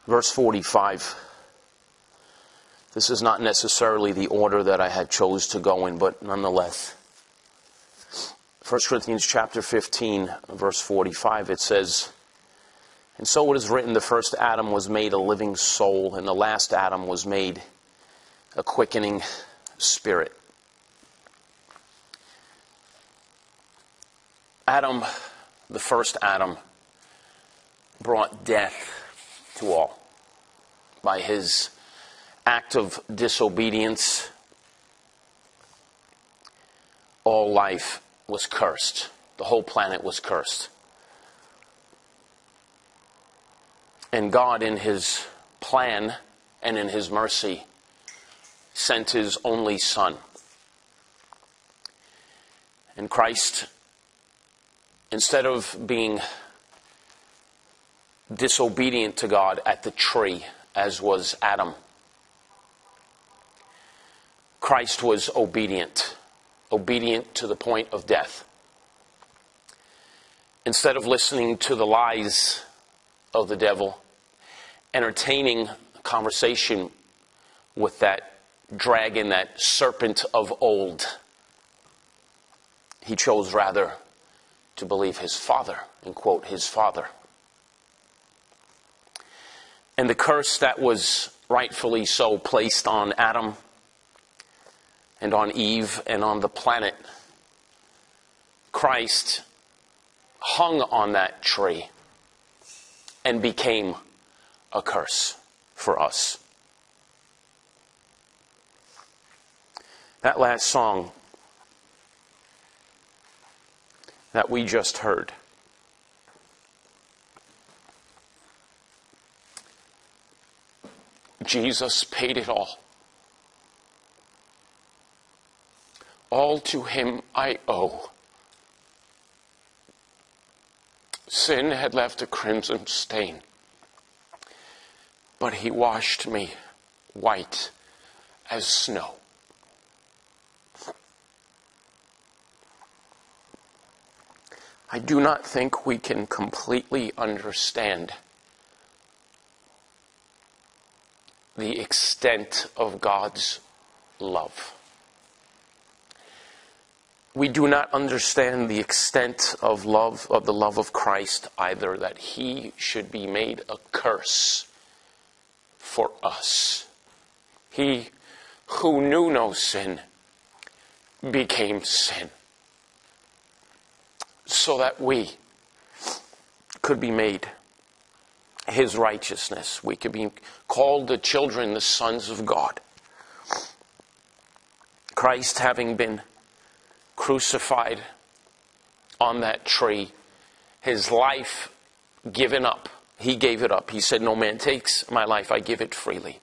Verse 45. This is not necessarily the order that I had chose to go in, but nonetheless. 1 Corinthians chapter 15, verse 45, it says, "And so it is written, the first Adam was made a living soul, and the last Adam was made a quickening spirit." Adam, the first Adam, brought death to all by his act of disobedience. All life was cursed. The whole planet was cursed. And God, in his plan and in his mercy, sent his only Son. And Christ, instead of being disobedient to God at the tree, as was Adam, Christ was obedient to the point of death. Instead of listening to the lies of the devil, entertaining a conversation with that dragon, that serpent of old, he chose rather to believe his Father and quote his Father. And the curse that was rightfully so placed on Adam and on Eve and on the planet, Christ hung on that tree and became a curse for us. That last song that we just heard, Jesus paid it all. All to him I owe. Sin had left a crimson stain, but he washed me white as snow. I do not think we can completely understand the extent of God's love. We do not understand the extent of love, of the love of Christ either, that he should be made a curse for us. He who knew no sin became sin, so that we could be made his righteousness. We could be called the children, the sons of God. Christ, having been crucified on that tree, his life given up. He gave it up. He said, "No man takes my life, I give it freely."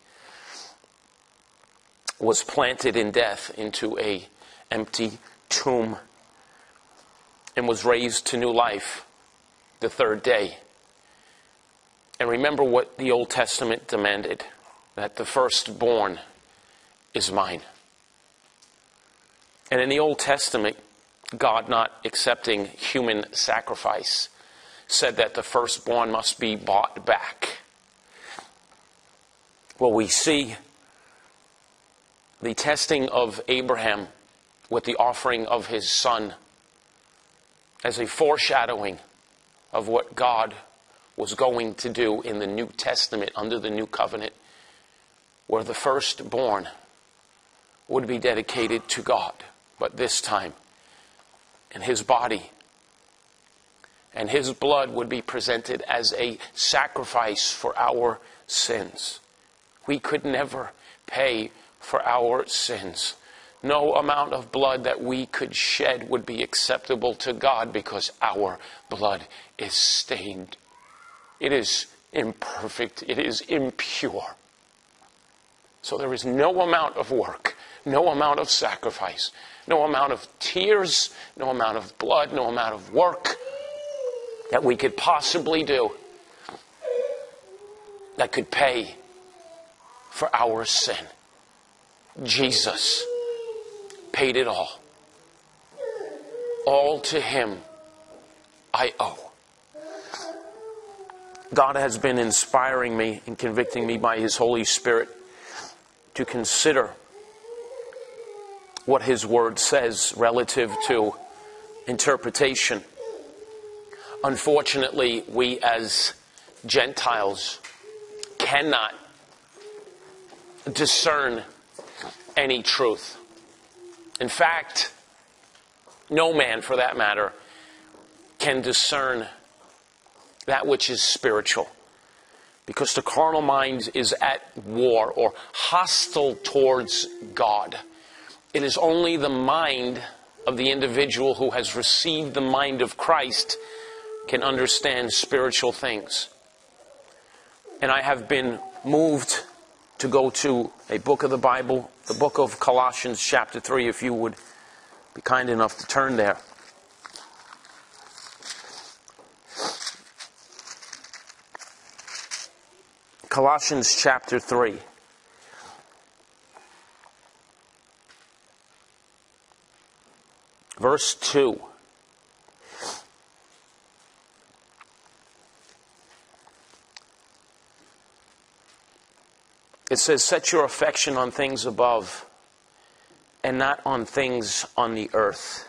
Was planted in death into a empty tomb and was raised to new life the third day. And remember what the Old Testament demanded, that the firstborn is mine. And in the Old Testament, God, not accepting human sacrifice, said that the firstborn must be bought back. Well, we see the testing of Abraham with the offering of his son as a foreshadowing of what God was going to do in the New Testament under the New Covenant, where the firstborn would be dedicated to God, but this time in his body, and his blood would be presented as a sacrifice for our sins. We could never pay for our sins. No amount of blood that we could shed would be acceptable to God, because our blood is stained. It is imperfect. It is impure. So there is no amount of work, no amount of sacrifice, no amount of tears, no amount of blood, no amount of work that we could possibly do that could pay for our sin. Jesus paid it all. All to him I owe. God has been inspiring me and convicting me by His Holy Spirit to consider what His Word says relative to interpretation. Unfortunately, we as Gentiles cannot discern any truth. In fact, no man, for that matter, can discern that which is spiritual. Because the carnal mind is at war or hostile towards God. It is only the mind of the individual who has received the mind of Christ can understand spiritual things. And I have been moved to go to a book of the Bible, the book of Colossians chapter 3, if you would be kind enough to turn there. Colossians chapter 3. Verse 2. It says, "Set your affection on things above and not on things on the earth."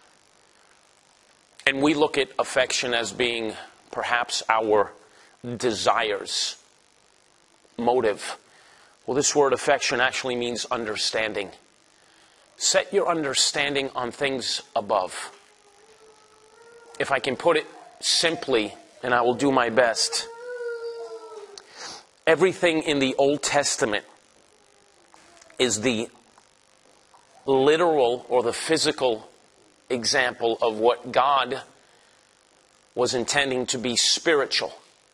And we look at affection as being perhaps our desires, motive. Well, this word affection actually means understanding. Set your understanding on things above. If I can put it simply, and I will do my best, everything in the Old Testament is the literal or the physical example of what God was intending to be spiritual.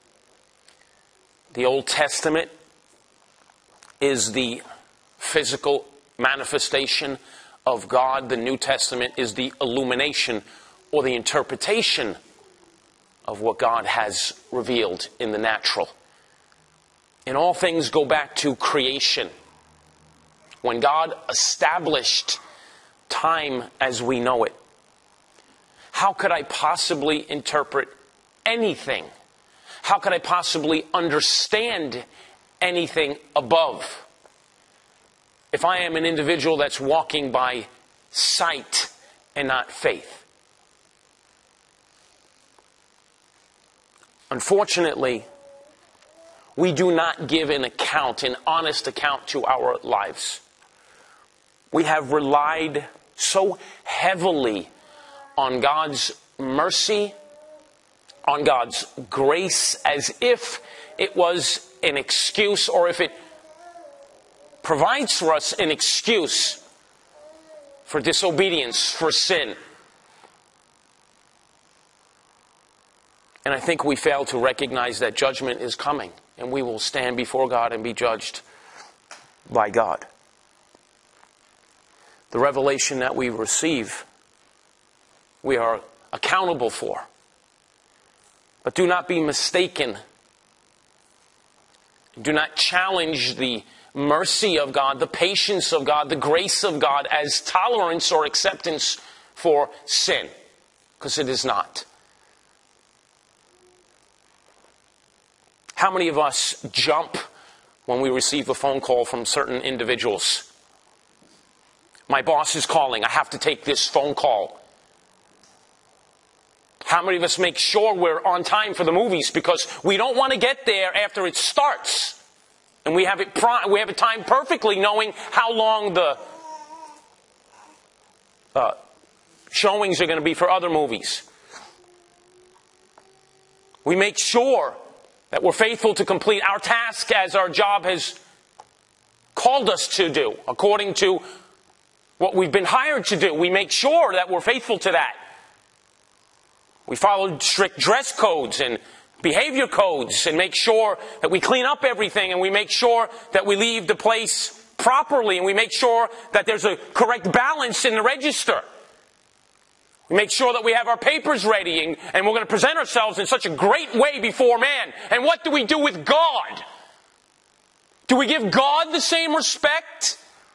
The Old Testament is the physical manifestation of God. The New Testament is the illumination or the interpretation of what God has revealed in the natural. And all things go back to creation. When God established time as we know it, how could I possibly interpret anything? How could I possibly understand anything above if I am an individual that's walking by sight and not faith? Unfortunately, we do not give an account, an honest account to our lives. We have relied so heavily on God's mercy, on God's grace, as if it was an excuse, or if it provides for us an excuse for disobedience, for sin. And I think we fail to recognize that judgment is coming, and we will stand before God and be judged by God. The revelation that we receive, we are accountable for. But do not be mistaken. Do not challenge the mercy of God, the patience of God, the grace of God as tolerance or acceptance for sin, because it is not. How many of us jump when we receive a phone call from certain individuals? My boss is calling. I have to take this phone call. How many of us make sure we're on time for the movies because we don't want to get there after it starts? And we have it timed perfectly, knowing how long the showings are going to be for other movies. We make sure that we're faithful to complete our task as our job has called us to do, according to what we've been hired to do. We make sure that we're faithful to that. We follow strict dress codes and behavior codes and make sure that we clean up everything, and we make sure that we leave the place properly, and we make sure that there's a correct balance in the register. We make sure that we have our papers ready, and we're going to present ourselves in such a great way before man. And what do we do with God? Do we give God the same respect?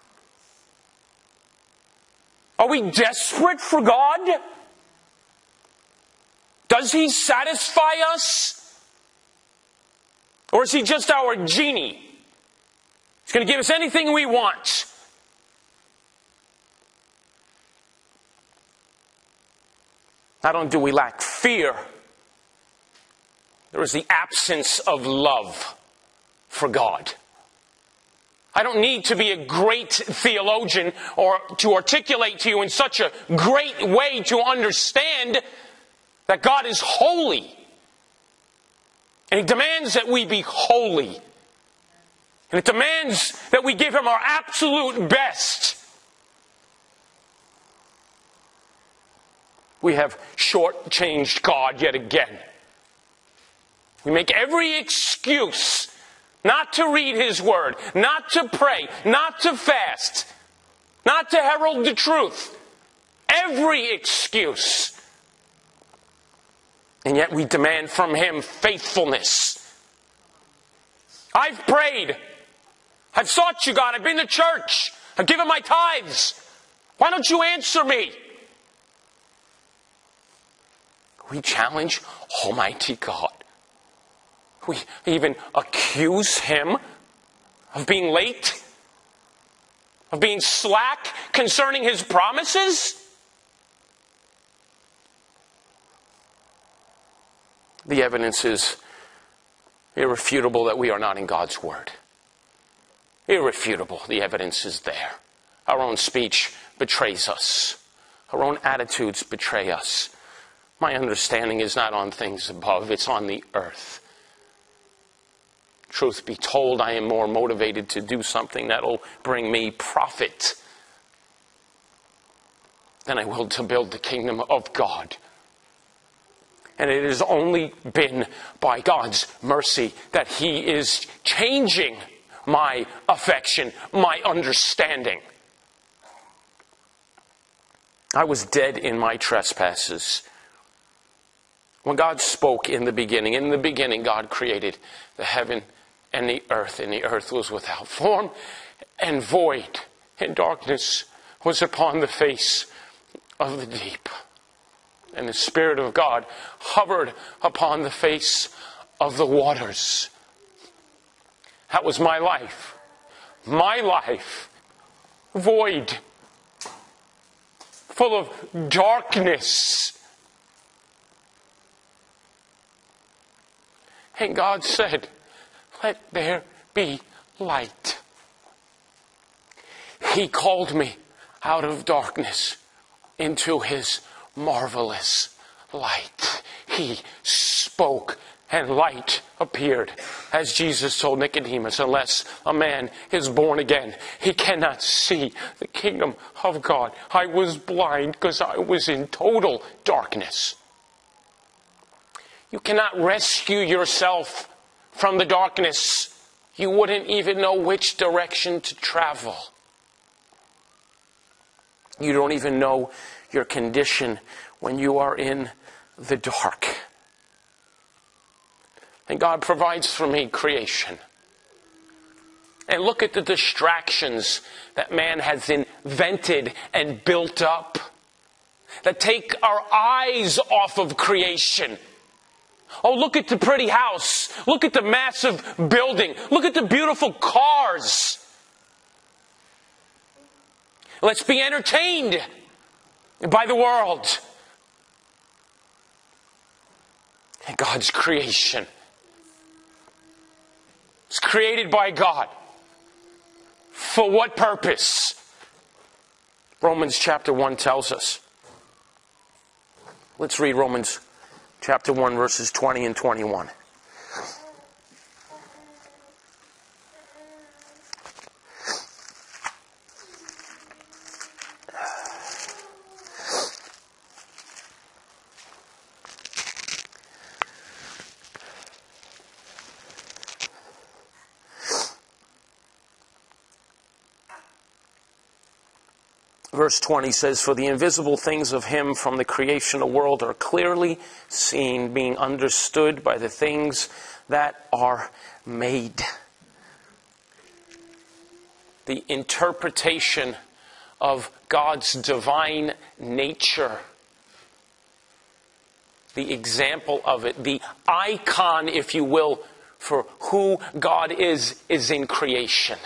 Are we desperate for God? Does He satisfy us? Or is he just our genie? He's going to give us anything we want. Not only do we lack fear, there is the absence of love for God. I don't need to be a great theologian or to articulate to you in such a great way to understand that God is holy. And He demands that we be holy. And it demands that we give Him our absolute best. We have shortchanged God yet again. We make every excuse not to read His Word, not to pray, not to fast, not to herald the truth. Every excuse. And yet we demand from Him faithfulness. I've prayed. I've sought you, God. I've been to church. I've given my tithes. Why don't you answer me? We challenge Almighty God. We even accuse Him of being late, of being slack concerning His promises. The evidence is irrefutable that we are not in God's Word. Irrefutable. The evidence is there. Our own speech betrays us. Our own attitudes betray us. My understanding is not on things above, it's on the earth. Truth be told, I am more motivated to do something that'll bring me profit than I will to build the kingdom of God. And it has only been by God's mercy that He is changing my affection, my understanding. I was dead in my trespasses. When God spoke in the beginning God created the heaven and the earth was without form and void, and darkness was upon the face of the deep. And the Spirit of God hovered upon the face of the waters. That was my life. My life. Void. Full of darkness. And God said, "Let there be light." He called me out of darkness into His marvelous light. He spoke and light appeared. As Jesus told Nicodemus, unless a man is born again, he cannot see the kingdom of God. I was blind because I was in total darkness. You cannot rescue yourself from the darkness. You wouldn't even know which direction to travel. You don't even know your condition when you are in the dark. And God provides for me creation. And look at the distractions that man has invented and built up that take our eyes off of creation. Oh, look at the pretty house. Look at the massive building. Look at the beautiful cars. Let's be entertained by the world. And God's creation. It's created by God. For what purpose? Romans chapter 1 tells us. Let's read Romans chapter 1 verses 20 and 21. Verse 20 says, "For the invisible things of Him from the creation of the world are clearly seen, being understood by the things that are made." The interpretation of God's divine nature, the example of it, the icon, if you will, for who God is in creation.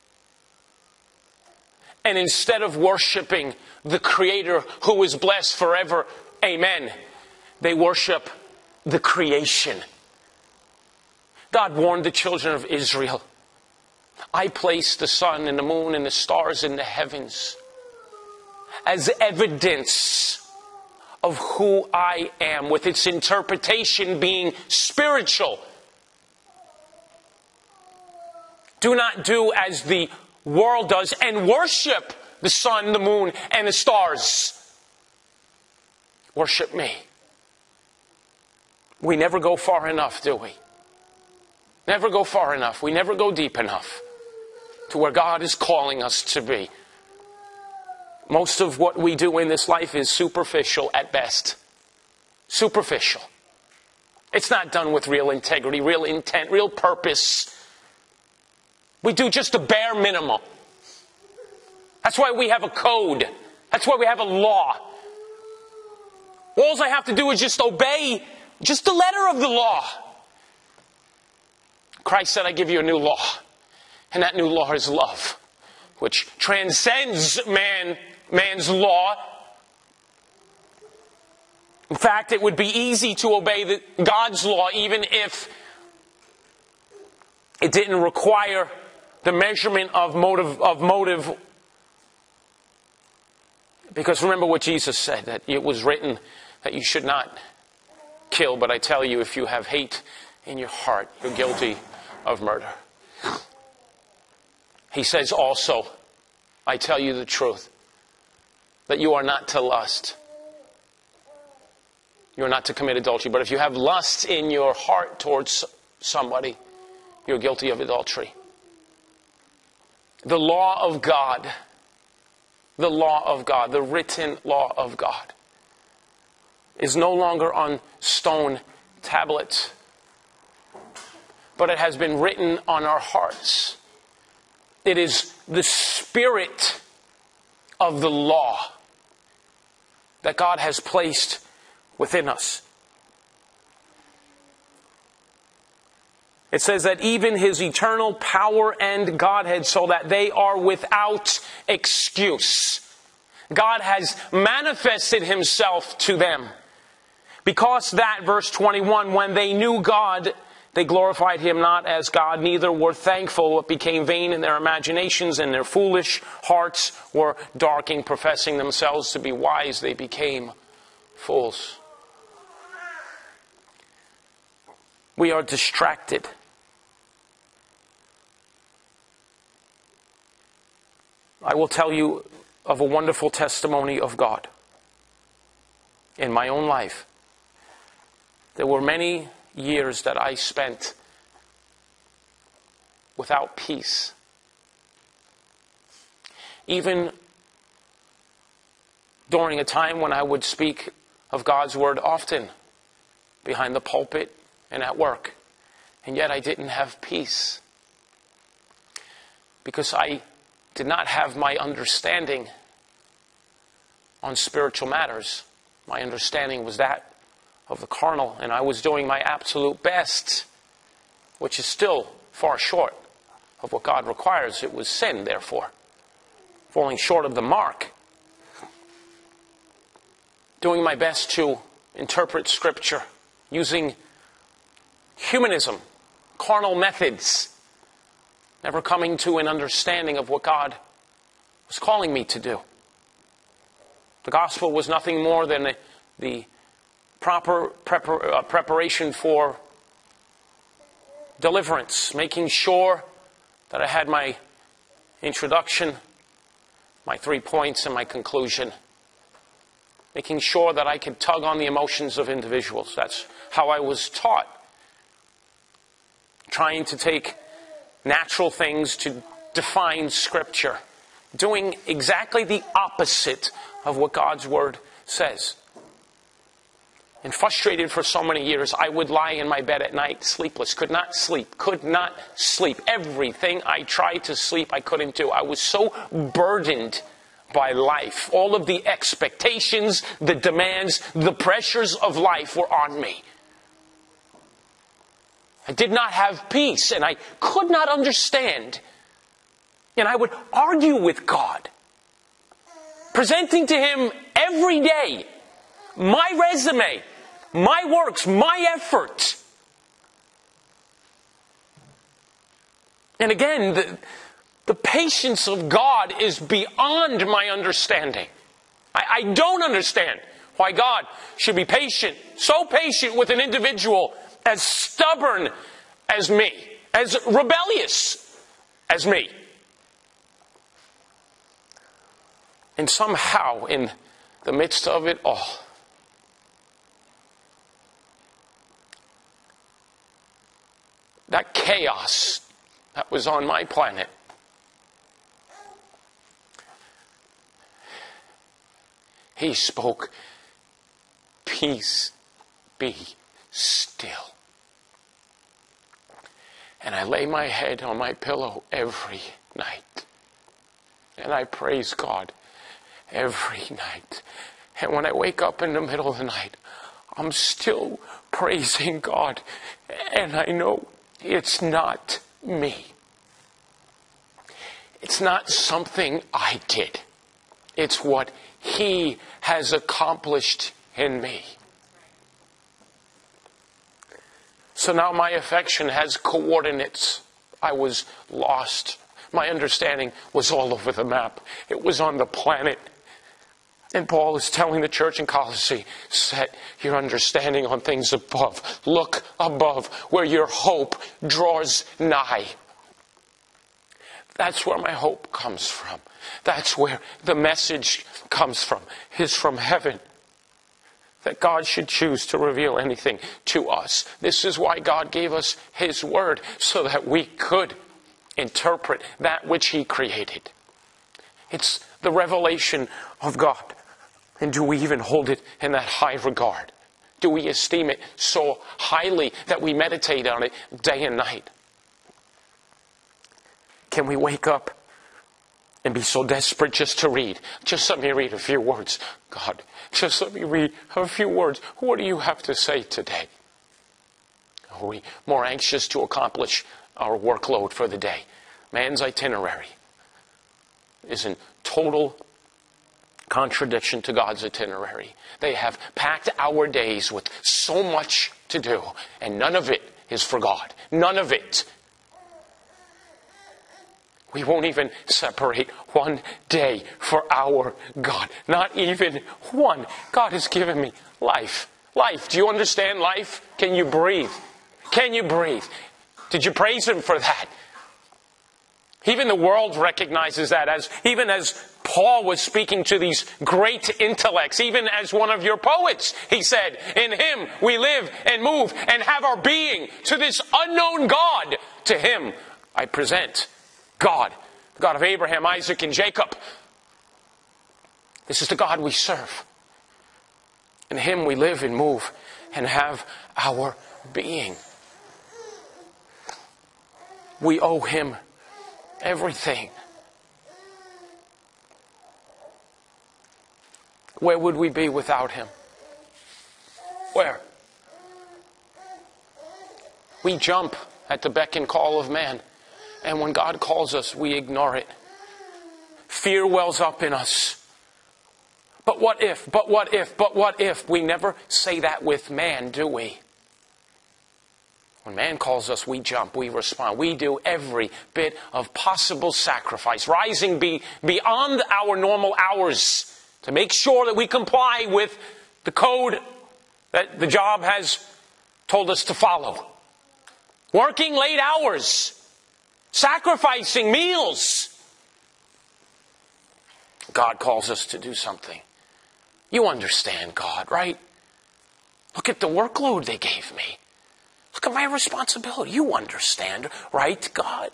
And instead of worshiping the Creator who is blessed forever, amen, they worship the creation. God warned the children of Israel, I placed the sun and the moon and the stars in the heavens as evidence of who I am, with its interpretation being spiritual. Do not do as the world does and worship the sun, the moon, and the stars. Worship me. We never go far enough, do we? Never go far enough. We never go deep enough to where God is calling us to be. Most of what we do in this life is superficial at best. Superficial. It's not done with real integrity, real intent, real purpose. We do just a bare minimum. That's why we have a code. That's why we have a law. All I have to do is just obey just the letter of the law. Christ said, I give you a new law. And that new law is love, which transcends man's law. In fact, it would be easy to obey God's law even if it didn't require the measurement of motive. Because remember what Jesus said, that it was written that you should not kill. But I tell you, if you have hate in your heart, you're guilty of murder. He says also, I tell you the truth, that you are not to lust. You are not to commit adultery. But if you have lust in your heart towards somebody, you're guilty of adultery. The law of God, the written law of God, is no longer on stone tablets, but it has been written on our hearts. It is the spirit of the law that God has placed within us. It says that even His eternal power and Godhead, so that they are without excuse. God has manifested Himself to them. Because that, verse 21, when they knew God, they glorified Him not as God, neither were thankful, but became vain in their imaginations, and their foolish hearts were darkened. Professing themselves to be wise, they became fools. We are distracted. I will tell you of a wonderful testimony of God in my own life. There were many years that I spent without peace. Even during a time when I would speak of God's Word often, behind the pulpit and at work. And yet I didn't have peace. Because I did not have my understanding on spiritual matters. My understanding was that of the carnal, and I was doing my absolute best, which is still far short of what God requires. It was sin, therefore, falling short of the mark. Doing my best to interpret Scripture using humanism, carnal methods, never coming to an understanding of what God was calling me to do. The gospel was nothing more than the proper preparation for deliverance, making sure that I had my introduction, my 3 points, and my conclusion. Making sure that I could tug on the emotions of individuals. That's how I was taught. Trying to take natural things to define Scripture. Doing exactly the opposite of what God's Word says. And frustrated for so many years, I would lie in my bed at night, sleepless, could not sleep. Everything I tried to sleep, I couldn't do. I was so burdened by life. All of the expectations, the demands, the pressures of life were on me. I did not have peace, and I could not understand. And I would argue with God, presenting to Him every day my resume, my works, my effort. And again, the patience of God is beyond my understanding. I don't understand why God should be patient, so patient with an individual as stubborn as me, as rebellious as me. And somehow, in the midst of it all, that chaos that was on my planet, He spoke, "Peace, be still." And I lay my head on my pillow every night. And I praise God every night. And when I wake up in the middle of the night, I'm still praising God. And I know it's not me. It's not something I did. It's what He has accomplished in me. So now my affection has coordinates. I was lost. My understanding was all over the map. It was on the planet. And Paul is telling the church in Colossae, set your understanding on things above. Look above, where your hope draws nigh. That's where my hope comes from. That's where the message comes from. It's from heaven. That God should choose to reveal anything to us. This is why God gave us His Word, so that we could interpret that which He created. It's the revelation of God. And do we even hold it in that high regard? Do we esteem it so highly that we meditate on it day and night? Can we wake up and be so desperate just to read? Just let me read a few words. God, just let me read a few words. What do you have to say today? Are we more anxious to accomplish our workload for the day? Man's itinerary is in total contradiction to God's itinerary. They have packed our days with so much to do, and none of it is for God. None of it. We won't even separate one day for our God. Not even one. God has given me life. Life. Do you understand life? Can you breathe? Can you breathe? Did you praise Him for that? Even the world recognizes that, even as Paul was speaking to these great intellects, even as one of your poets, he said, in Him we live and move and have our being. To this unknown God, to Him I present God, the God of Abraham, Isaac, and Jacob. This is the God we serve. In Him we live and move and have our being. We owe Him everything. Where would we be without Him? Where? We jump at the beck and call of man. And when God calls us, we ignore it. Fear wells up in us. But what if? But what if? But what if? We never say that with man, do we? When man calls us, we jump, we respond. We do every bit of possible sacrifice, rising beyond our normal hours to make sure that we comply with the code that the job has told us to follow. Working late hours, sacrificing meals. God calls us to do something. You understand God, right? Look at the workload they gave me. Look at my responsibility. You understand, right, God?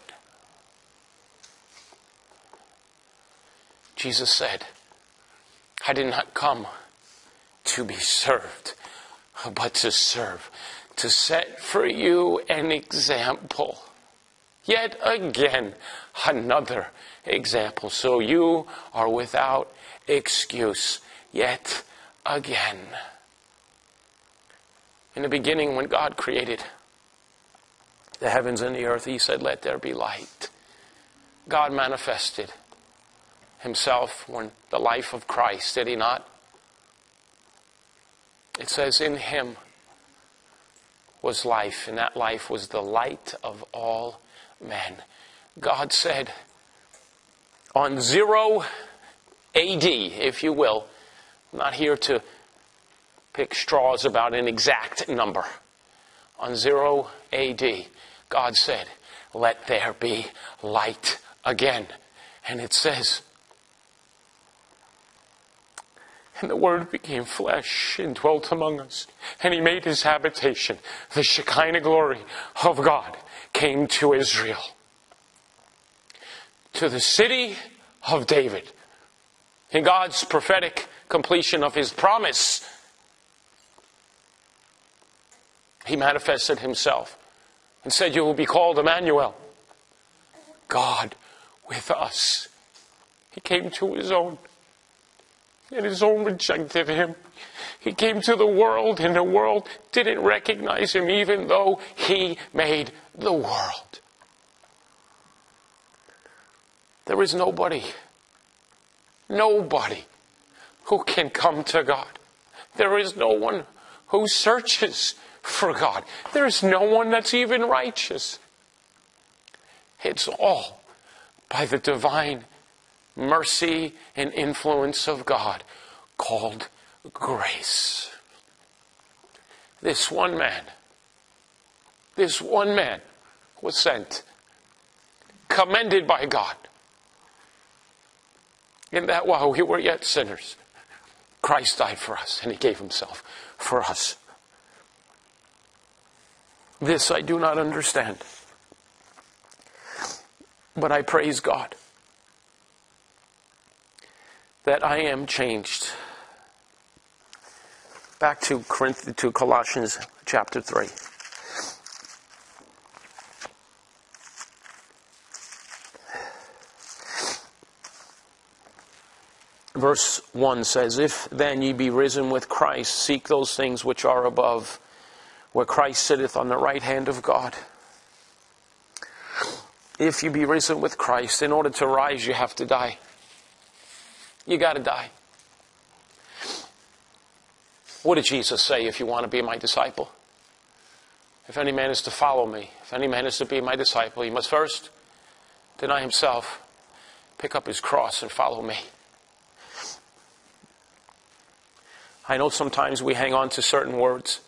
Jesus said, I did not come to be served, but to serve, to set for you an example. Yet again, another example. So you are without excuse. Yet again. In the beginning, when God created the heavens and the earth. He said, let there be light. God manifested himself when the life of Christ, did he not? It says in him was life, and that life was the light of all men. God said on 0 AD, if you will, I'm not here to pick straws about an exact number. On 0 AD, God said, let there be light again. And it says, and the Word became flesh and dwelt among us. And he made his habitation. The Shekinah glory of God came to Israel. To the city of David. In God's prophetic completion of his promise, he manifested himself and said, you will be called Emmanuel, God with us. He came to his own, and his own rejected him. He came to the world, and the world didn't recognize him, even though he made the world. There is nobody who can come to God. There is no one who searches for God. There is no one that's even righteous. It's all by the divine mercy and influence of God called grace. This one man was sent, commended by God, in that while we were yet sinners, Christ died for us, and he gave himself for us. This I do not understand, but I praise God that I am changed. Back to Colossians chapter 3. Verse 1 says, if then ye be risen with Christ, seek those things which are above, where Christ sitteth on the right hand of God. If you be risen with Christ, in order to rise, you have to die. You got to die. What did Jesus say? If you want to be my disciple, if any man is to follow me, if any man is to be my disciple, he must first deny himself, pick up his cross, and follow me. I know sometimes we hang on to certain words.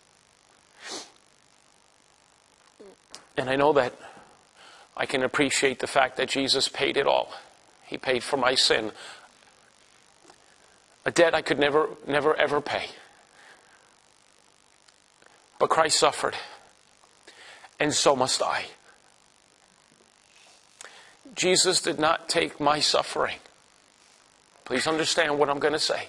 And I know that I can appreciate the fact that Jesus paid it all. He paid for my sin. A debt I could never ever pay. But Christ suffered. And so must I. Jesus did not take my suffering. Please understand what I'm going to say.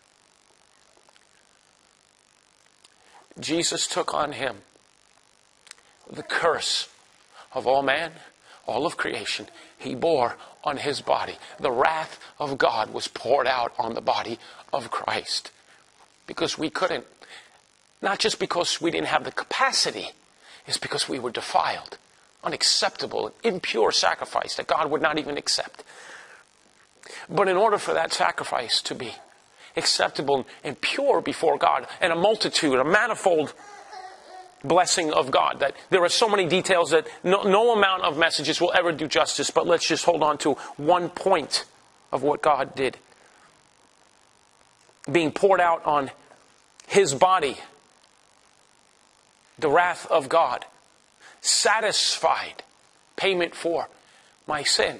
Jesus took on him the curse of all man, all of creation. He bore on his body. The wrath of God was poured out on the body of Christ. Because we couldn't. Not just because we didn't have the capacity. It's because we were defiled. Unacceptable, impure sacrifice that God would not even accept. But in order for that sacrifice to be acceptable and pure before God, and a manifold blessing of God, that there are so many details that no amount of messages will ever do justice, but let's just hold on to one point of what God did. Being poured out on his body, the wrath of God, satisfied payment for my sin.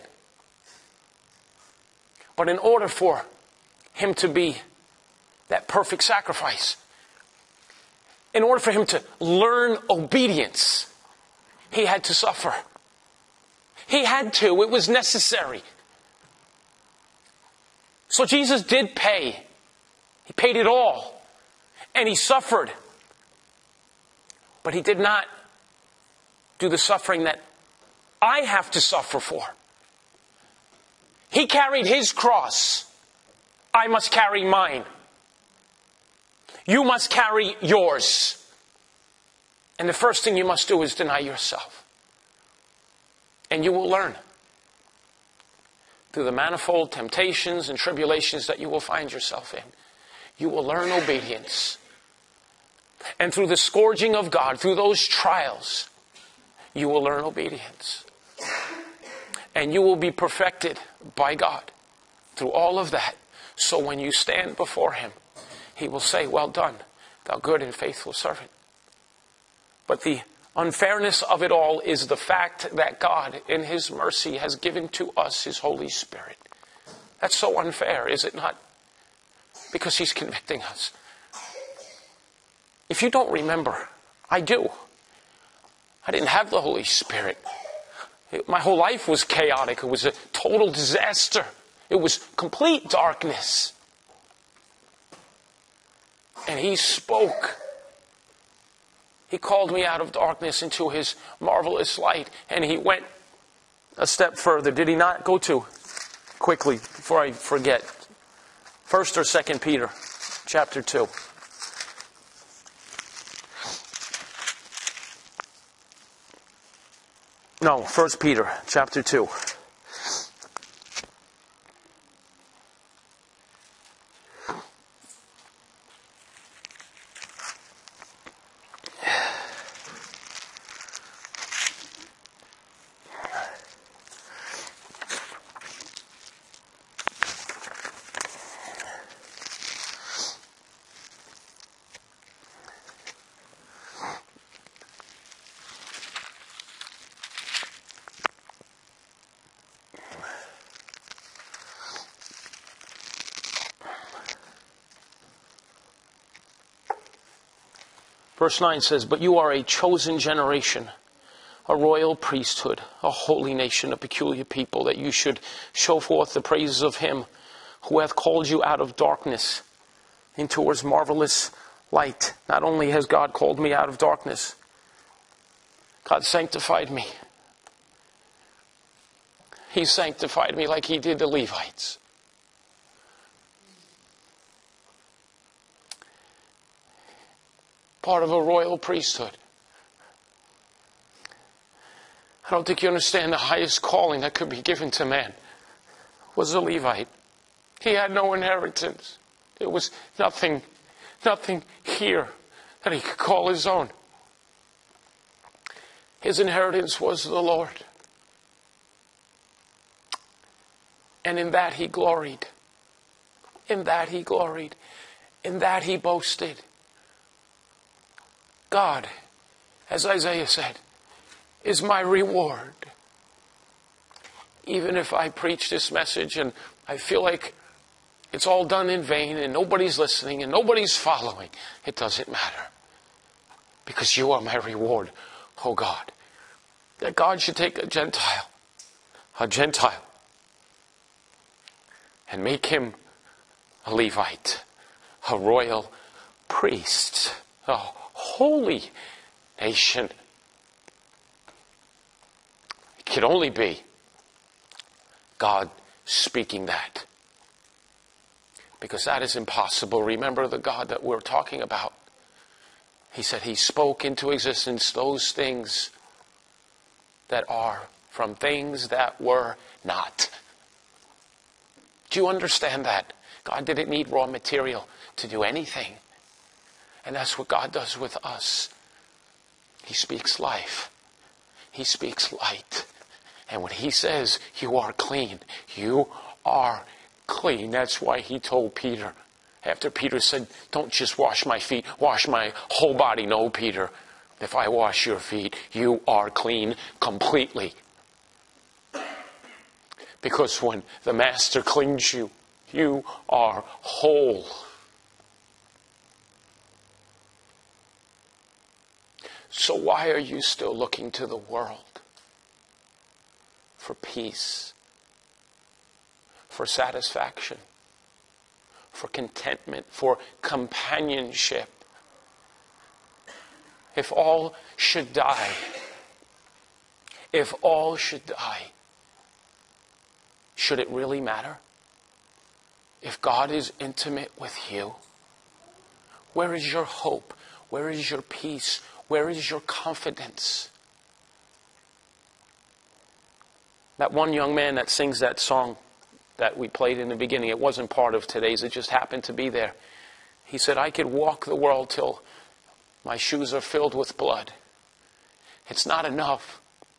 But in order for him to be that perfect sacrifice, in order for him to learn obedience, he had to suffer. He had to. It was necessary. So Jesus did pay. He paid it all. And he suffered. But he did not do the suffering that I have to suffer for. He carried his cross. I must carry mine. You must carry yours. And the first thing you must do is deny yourself. And you will learn through the manifold temptations and tribulations that you will find yourself in. You will learn obedience. And through the scourging of God, through those trials, you will learn obedience. And you will be perfected by God through all of that. So when you stand before Him, He will say, well done, thou good and faithful servant. But the unfairness of it all is the fact that God, in His mercy, has given to us His Holy Spirit. That's so unfair, is it not? Because He's convicting us. If you don't remember, I do. I didn't have the Holy Spirit. My whole life was chaotic. It was a total disaster. It was complete darkness. And He spoke. He called me out of darkness into His marvelous light. And He went a step further. Did He not? Go to, quickly, before I forget. 1st or 2nd Peter, chapter 2. No, 1 Peter, chapter 2. Verse 9 says, but you are a chosen generation, a royal priesthood, a holy nation, a peculiar people, that you should show forth the praises of Him who hath called you out of darkness into His marvelous light. Not only has God called me out of darkness, God sanctified me. He sanctified me like He did the Levites. Part of a royal priesthood. I don't think you understand the highest calling that could be given to man was a Levite. He had no inheritance. There was nothing here that he could call his own. His inheritance was the Lord. And in that he gloried. In that he gloried. In that he boasted. God, as Isaiah said, is my reward. Even if I preach this message and I feel like it's all done in vain and nobody's listening and nobody's following, it doesn't matter. Because you are my reward, oh God. That God should take a Gentile, and make him a Levite, a royal priest, a holy nation. It could only be God speaking that. Because that is impossible. Remember the God that we're talking about. He said He spoke into existence those things that are from things that were not. Do you understand that? God didn't need raw material to do anything. And that's what God does with us. He speaks life. He speaks light. And when He says, you are clean, you are clean. That's why He told Peter, after Peter said, don't just wash my feet, wash my whole body. No, Peter, if I wash your feet, you are clean completely. Because when the Master cleans you, you are whole. So why are you still looking to the world for peace, for satisfaction, for contentment, for companionship? If all should die, should it really matter? If God is intimate with you, where is your hope? Where is your peace? Where is your confidence? That one young man that sings that song that we played in the beginning, it wasn't part of today's, it just happened to be there. He said, I could walk the world till my shoes are filled with blood. It's not enough.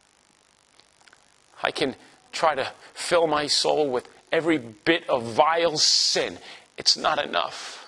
I can try to fill my soul with every bit of vile sin. It's not enough.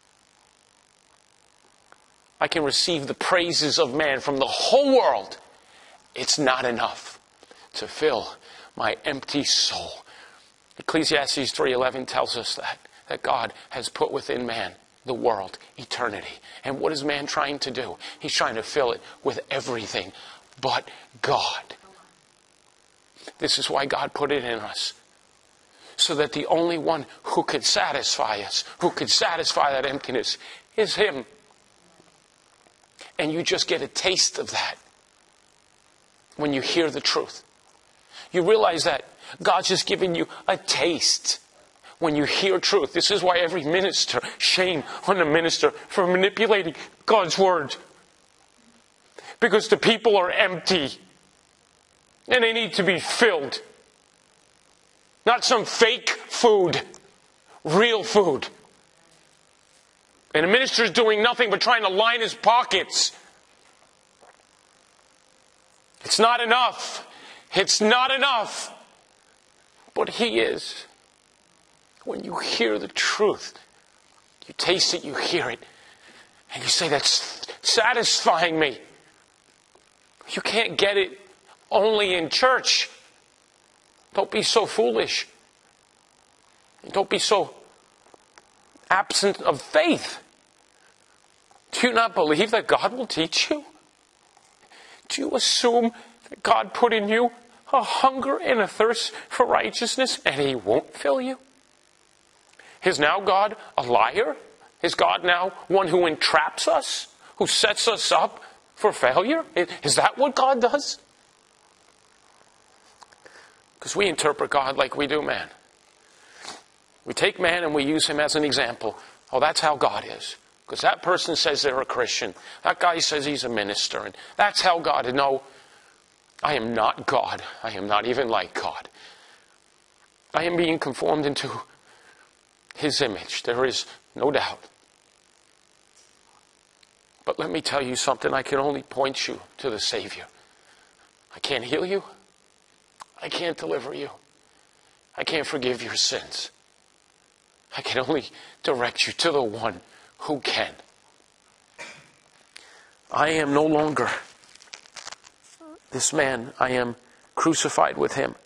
I can receive the praises of man from the whole world. It's not enough to fill my empty soul. Ecclesiastes 3:11 tells us that God has put within man the world, eternity. And what is man trying to do? He's trying to fill it with everything but God. This is why God put it in us. So that the only one who could satisfy us, who could satisfy that emptiness, is Him. And you just get a taste of that when you hear the truth. You realize that God's just giving you a taste when you hear truth. This is why every minister, shame on the minister for manipulating God's word. Because the people are empty. And they need to be filled. Not some fake food. Real food. And the minister's doing nothing but trying to line his pockets. It's not enough. It's not enough. But He is. When you hear the truth, you taste it, you hear it, and you say, that's satisfying me. You can't get it only in church. Don't be so foolish. Don't be so absent of faith. Do you not believe that God will teach you? Do you assume that God put in you a hunger and a thirst for righteousness and He won't fill you? Is now God a liar? Is God now one who entraps us? Who sets us up for failure? Is that what God does? Because we interpret God like we do man. We take man and we use him as an example. Oh, that's how God is. Because that person says they're a Christian. That guy says he's a minister. And that's how God is. No, I am not God. I am not even like God. I am being conformed into His image. There is no doubt. But let me tell you something. I can only point you to the Savior. I can't heal you. I can't deliver you. I can't forgive your sins. I can only direct you to the one who can. I am no longer this man. I am crucified with Him.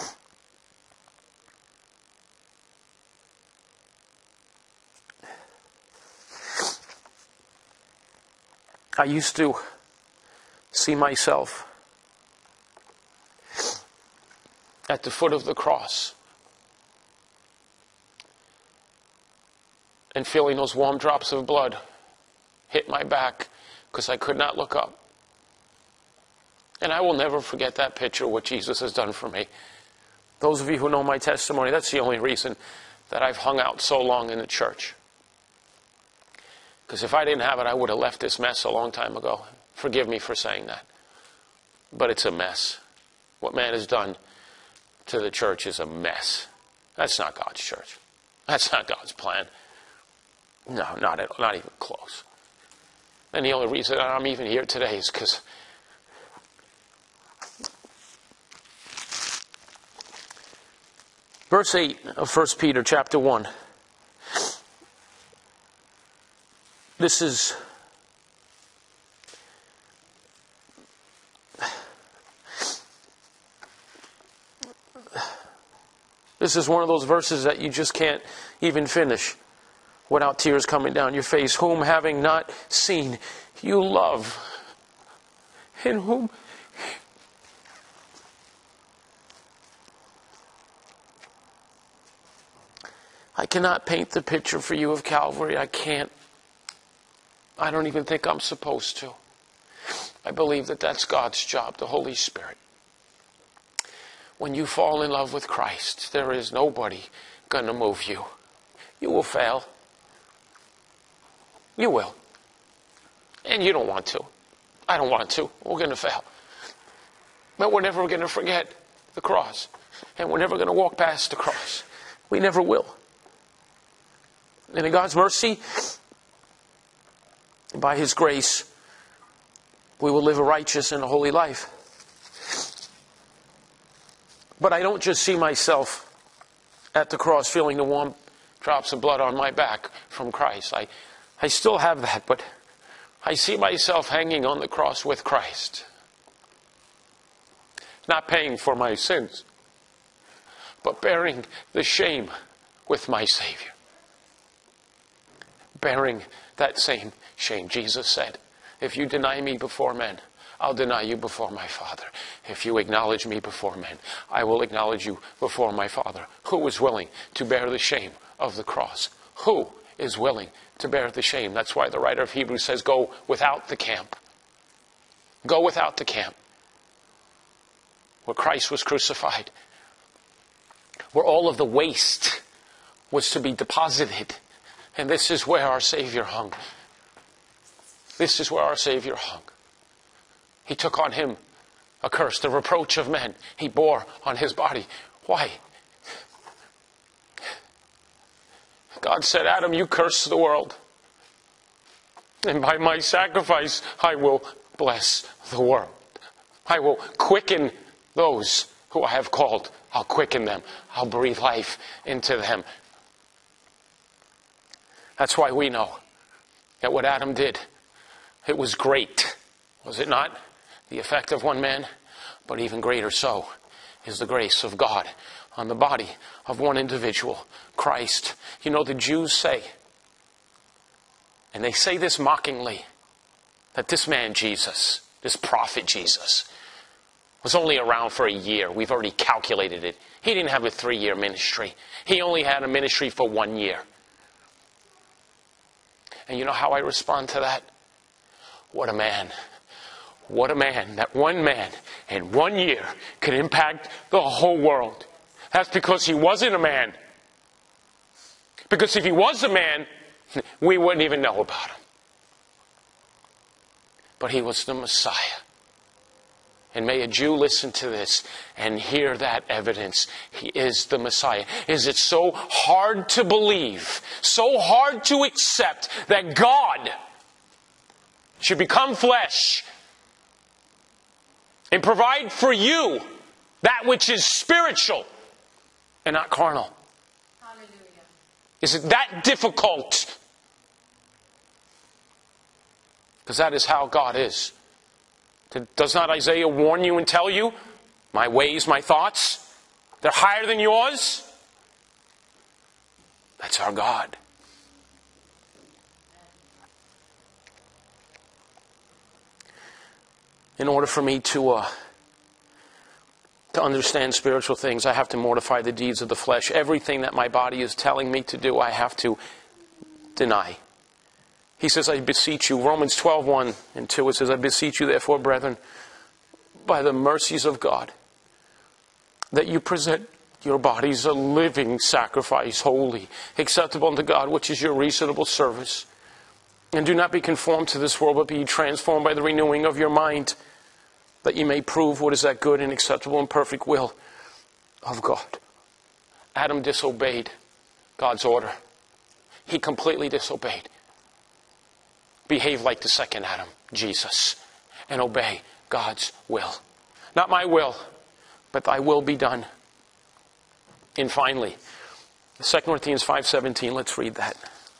I used to see myself at the foot of the cross and feeling those warm drops of blood hit my back because I could not look up. And I will never forget that picture of what Jesus has done for me. Those of you who know my testimony, that's the only reason that I've hung out so long in the church. Because if I didn't have it, I would have left this mess a long time ago. Forgive me for saying that. But it's a mess. What man has done to the church is a mess. That's not God's church. That's not God's plan. No, not even close. And the only reason I'm even here today is because verse 8 of 1 Peter chapter 1. This is one of those verses that you just can't even finish without tears coming down your face. Whom having not seen, you love. In whom I cannot paint the picture for you of Calvary. I can't. I don't even think I'm supposed to. I believe that that's God's job, the Holy Spirit. When you fall in love with Christ, there is nobody going to move you. You will fail. You will. And you don't want to. I don't want to. We're going to fail. But we're never going to forget the cross. And we're never going to walk past the cross. We never will. And in God's mercy, by His grace, we will live a righteous and a holy life. But I don't just see myself at the cross feeling the warm drops of blood on my back from Christ. I still have that, but I see myself hanging on the cross with Christ. Not paying for my sins, but bearing the shame with my Savior. Bearing that same shame. Jesus said, if you deny me before men, I'll deny you before my Father. If you acknowledge me before men, I will acknowledge you before my Father. Who is willing to bear the shame of the cross? Who is willing to bear the shame? That's why the writer of Hebrews says, go without the camp. Go without the camp. Where Christ was crucified. Where all of the waste was to be deposited. And this is where our Savior hung. This is where our Savior hung. He took on Him a curse, the reproach of men. He bore on His body. Why? God said, Adam, you curse the world. And by my sacrifice, I will bless the world. I will quicken those who I have called. I'll quicken them. I'll breathe life into them. That's why we know that what Adam did, it was great. Was it not? The effect of one man, but even greater so is the grace of God on the body of one individual, Christ. You know, the Jews say, and they say this mockingly, that this man Jesus, this prophet Jesus, was only around for a year. We've already calculated it. He didn't have a 3-year ministry. He only had a ministry for 1 year. And you know how I respond to that? What a man. What a man. That one man in 1 year could impact the whole world. That's because he wasn't a man. Because if he was a man, we wouldn't even know about him. But he was the Messiah. And may a Jew listen to this and hear that evidence. He is the Messiah. Is it so hard to believe, so hard to accept that God should become flesh and provide for you that which is spiritual and not carnal? Hallelujah. Is it that difficult? Because that is how God is. Does not Isaiah warn you and tell you, my ways, my thoughts, they're higher than yours? That's our God. In order for me to understand spiritual things, I have to mortify the deeds of the flesh. Everything that my body is telling me to do, I have to deny. He says, I beseech you, Romans 12:1 and 2, it says, I beseech you therefore, brethren, by the mercies of God, that you present your bodies a living sacrifice, holy, acceptable unto God, which is your reasonable service. And do not be conformed to this world, but be transformed by the renewing of your mind, that you may prove what is that good and acceptable and perfect will of God. Adam disobeyed God's order. He completely disobeyed. Behave like the second Adam, Jesus, and obey God's will. Not my will, but thy will be done. And finally, 2 Corinthians 5:17, let's read that.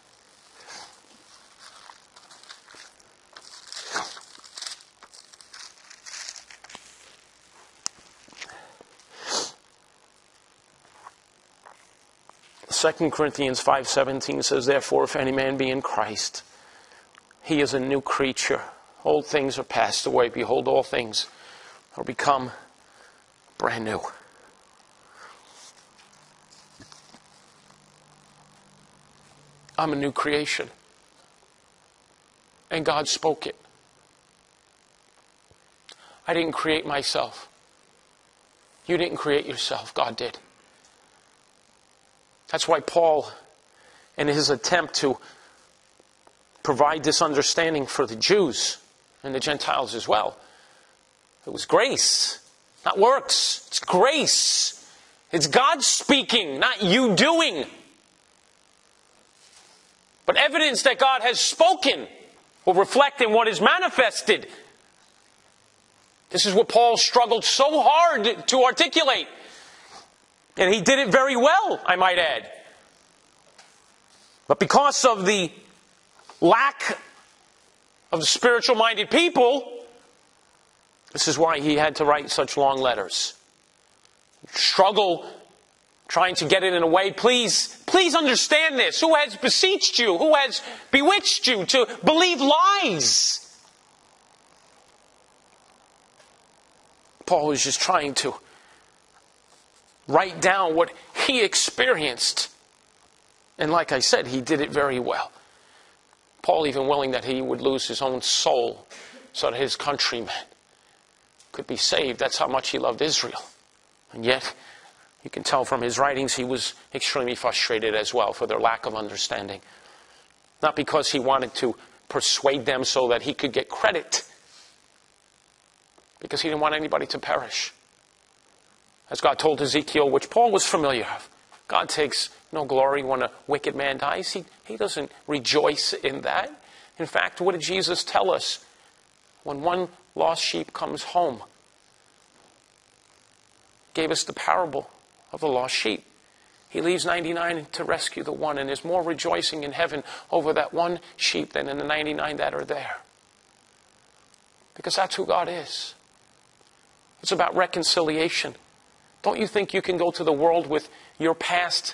Second Corinthians 5:17 says, therefore, if any man be in Christ, he is a new creature. Old things are passed away. Behold, all things are become brand new. I'm a new creation. And God spoke it. I didn't create myself. You didn't create yourself. God did. That's why Paul, in his attempt to provide this understanding for the Jews, and the Gentiles as well. It was grace, not works. It's grace. It's God speaking, not you doing. But evidence that God has spoken will reflect in what is manifested. This is what Paul struggled so hard to articulate. And he did it very well, I might add. But because of the lack of spiritual-minded people, this is why he had to write such long letters. Struggle trying to get it in a way. Please understand this. Who has beseeched you? Who has bewitched you to believe lies? Paul was just trying to write down what he experienced. And like I said, he did it very well. Paul even willing that he would lose his own soul so that his countrymen could be saved. That's how much he loved Israel. And yet, you can tell from his writings, he was extremely frustrated as well for their lack of understanding. Not because he wanted to persuade them so that he could get credit, because he didn't want anybody to perish. As God told Ezekiel, which Paul was familiar of, God takes no glory when a wicked man dies. He doesn't rejoice in that. In fact, what did Jesus tell us? When one lost sheep comes home, gave us the parable of the lost sheep. He leaves 99 to rescue the one, and there's more rejoicing in heaven over that one sheep than in the 99 that are there. Because that's who God is. It's about reconciliation. Don't you think you can go to the world with your past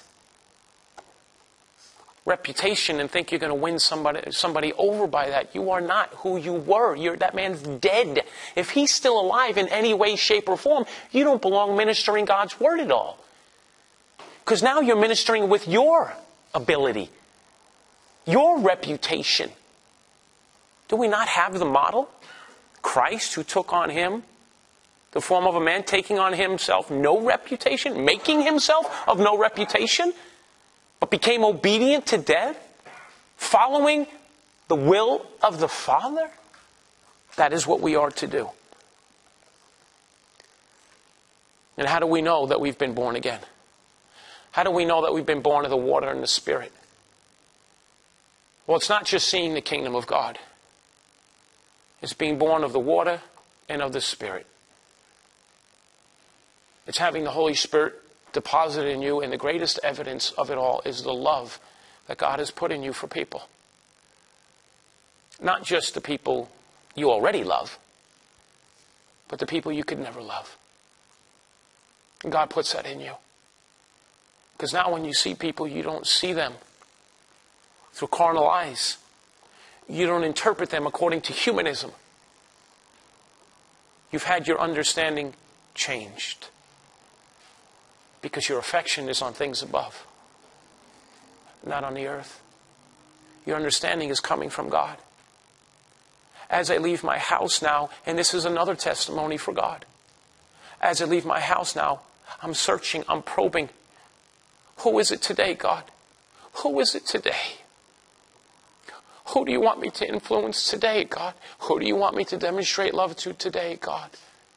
reputation and think you're going to win somebody over by that? You are not who you were. That man's dead. If he's still alive in any way, shape, or form, you don't belong ministering God's word at all. Because now you're ministering with your ability, your reputation. Do we not have the model? Christ, who took on him the form of a man, taking on himself no reputation, making himself of no reputation, but became obedient to death, following the will of the Father. That is what we are to do. And how do we know that we've been born again? How do we know that we've been born of the water and the Spirit? Well, it's not just seeing the kingdom of God. It's being born of the water and of the Spirit. It's having the Holy Spirit deposited in you, and the greatest evidence of it all is the love that God has put in you for people. Not just the people you already love, but the people you could never love. And God puts that in you. Because now when you see people, you don't see them through carnal eyes. You don't interpret them according to humanism. You've had your understanding changed. Because your affection is on things above, not on the earth. Your understanding is coming from God. As I leave my house now, and this is another testimony for God. As I leave my house now, I'm searching, I'm probing. Who is it today, God? Who is it today? Who do you want me to influence today, God? Who do you want me to demonstrate love to today, God?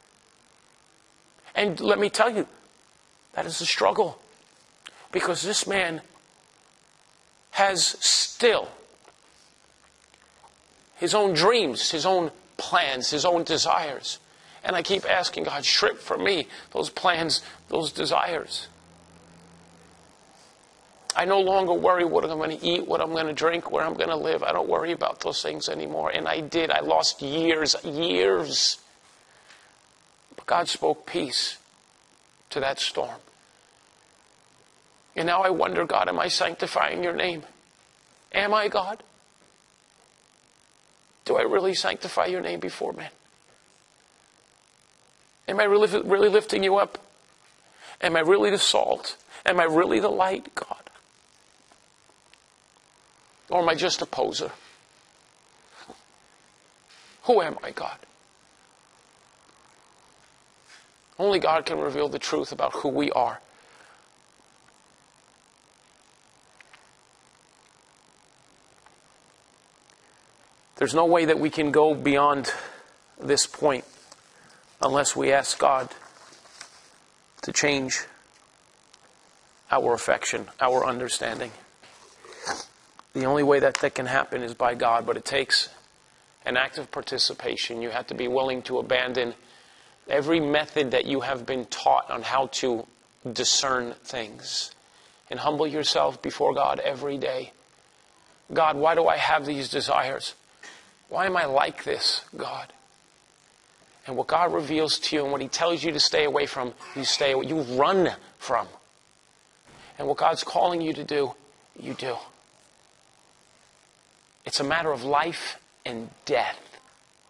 And let me tell you, that is a struggle. Because this man has still his own dreams, his own plans, his own desires. And I keep asking God, strip from me those plans, those desires. I no longer worry what I'm going to eat, what I'm going to drink, where I'm going to live. I don't worry about those things anymore. And I did. I lost years. But God spoke peace to that storm. And now I wonder, God, am I sanctifying your name? Am I, God? Do I really sanctify your name before men? Am I really lifting you up? Am I really the salt? Am I really the light, God? Or am I just a poser? Who am I, God? Only God can reveal the truth about who we are. There's no way that we can go beyond this point unless we ask God to change our affection, our understanding. The only way that can happen is by God, but it takes an active participation. You have to be willing to abandon every method that you have been taught on how to discern things, and humble yourself before God every day. God, why do I have these desires? Why am I like this, God? And what God reveals to you and what He tells you to stay away from, you run from. And what God's calling you to do, you do. It's a matter of life and death.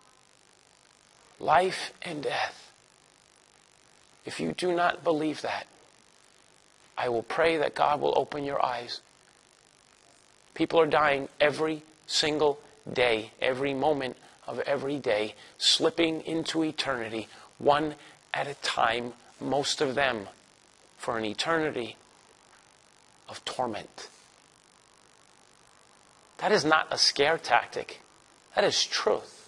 Life and death. If you do not believe that, I will pray that God will open your eyes. People are dying every single day, every moment of every day, slipping into eternity, one at a time, most of them for an eternity of torment. That is not a scare tactic. That is truth.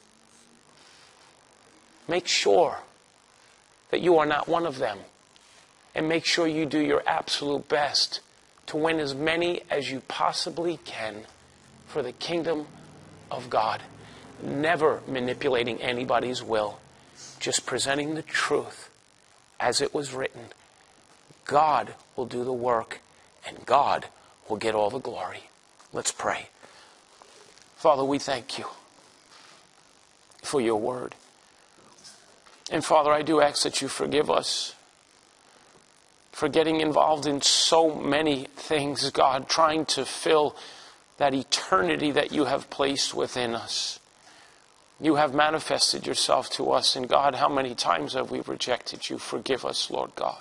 Make sure that you are not one of them. And make sure you do your absolute best to win as many as you possibly can for the kingdom of God. Never manipulating anybody's will. Just presenting the truth as it was written. God will do the work, and God will get all the glory. Let's pray. Father, we thank you for your word. And Father, I do ask that you forgive us for getting involved in so many things, God, trying to fill that eternity that you have placed within us. You have manifested yourself to us, and God, how many times have we rejected you? Forgive us, Lord God.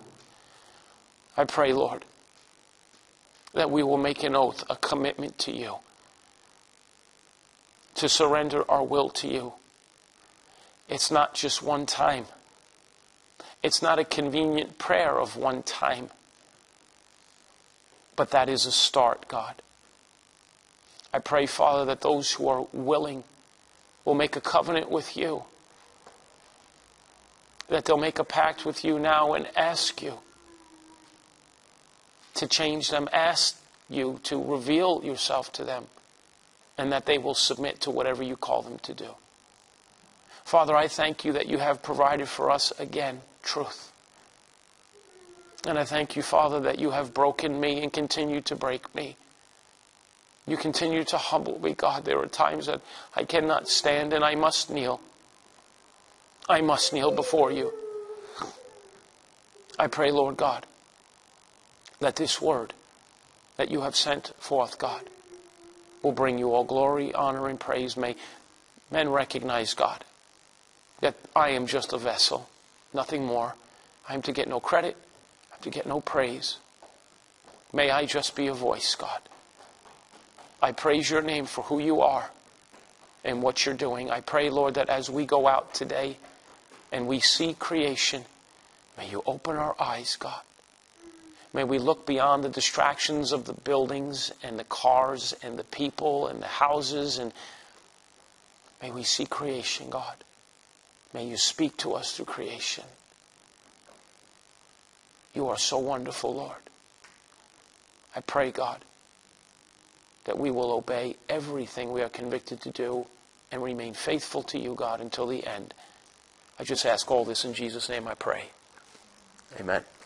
I pray, Lord, that we will make an oath, a commitment to you, to surrender our will to you. It's not just one time. It's not a convenient prayer of one time. But that is a start, God. I pray, Father, that those who are willing will make a covenant with you. That they'll make a pact with you now and ask you to change them. Ask you to reveal yourself to them. And that they will submit to whatever you call them to do. Father, I thank you that you have provided for us again truth. And I thank you, Father, that you have broken me and continue to break me. You continue to humble me, God. There are times that I cannot stand and I must kneel. I must kneel before you. I pray, Lord God, that this word that you have sent forth, God, will bring you all glory, honor, and praise. May men recognize, God, that I am just a vessel, nothing more. I am to get no credit. I am to get no praise. May I just be a voice, God. I praise your name for who you are and what you're doing. I pray, Lord, that as we go out today and we see creation, may you open our eyes, God. May we look beyond the distractions of the buildings and the cars and the people and the houses, and may we see creation, God. May you speak to us through creation. You are so wonderful, Lord. I pray, God, that we will obey everything we are convicted to do and remain faithful to you, God, until the end. I just ask all this in Jesus' name I pray. Amen.